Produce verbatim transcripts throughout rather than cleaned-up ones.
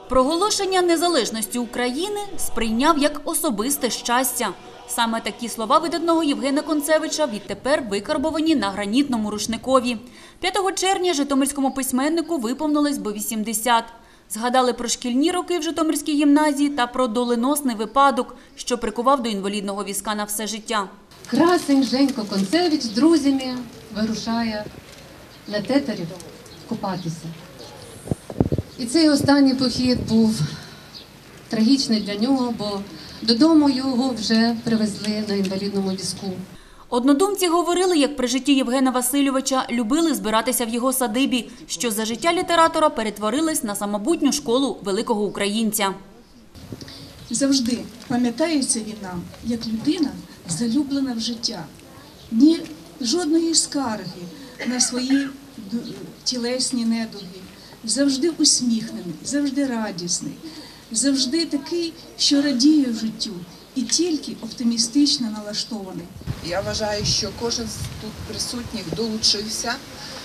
Проголошення незалежності України сприйняв як особисте щастя. Саме такі слова видатного Євгена Концевича відтепер викарбовані на гранітному рушникові. п'ятого червня житомирському письменнику виповнилось би вісімдесят. Згадали про шкільні роки в Житомирській гімназії та про доленосний випадок, що прикував до інвалідного візка на все життя. Красень Женько Концевич з друзями вирушає на Тетерів купатися. І цей останній похід був трагічний для нього, бо додому його вже привезли на інвалідному візку. Однодумці говорили, як при житті Євгена Васильовича любили збиратися в його садибі, що за життя літератора перетворилось на самобутню школу великого українця. Завжди пам'ятається він нам, як людина, залюблена в життя. Ні жодної скарги на свої тілесні недуги. Завжди усміхнений, завжди радісний, завжди такий, що радіє в життю і тільки оптимістично налаштований. Я вважаю, що кожен з тут присутніх долучився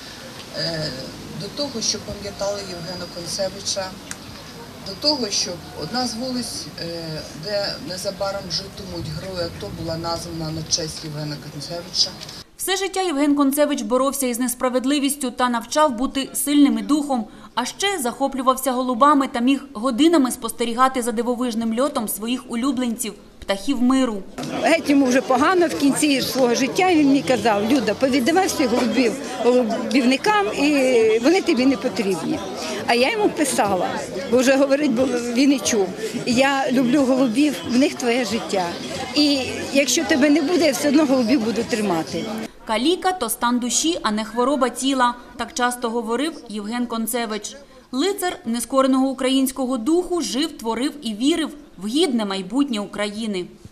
до того, щоб пам'ятали Євгена Концевича, до того, щоб одна з вулиць, де незабаром житимуть герої АТО, була названа на честь Євгена Концевича. Все життя Євген Концевич боровся із несправедливістю та навчав бути сильним і духом, а ще захоплювався голубами та міг годинами спостерігати за дивовижним льотом своїх улюбленців – птахів миру. Геть йому вже погано в кінці свого життя, він мені казав: Люда, повіддавай всіх голубів голубівникам, і вони тобі не потрібні. А я йому писала, бо вже говорить, бо він і чув: я люблю голубів, в них твоє життя. І якщо тебе не буде, я все одно голубів буду тримати. Каліка – то стан душі, а не хвороба тіла. Так часто говорив Євген Концевич. Лицар нескореного українського духу жив, творив і вірив в гідне майбутнє України.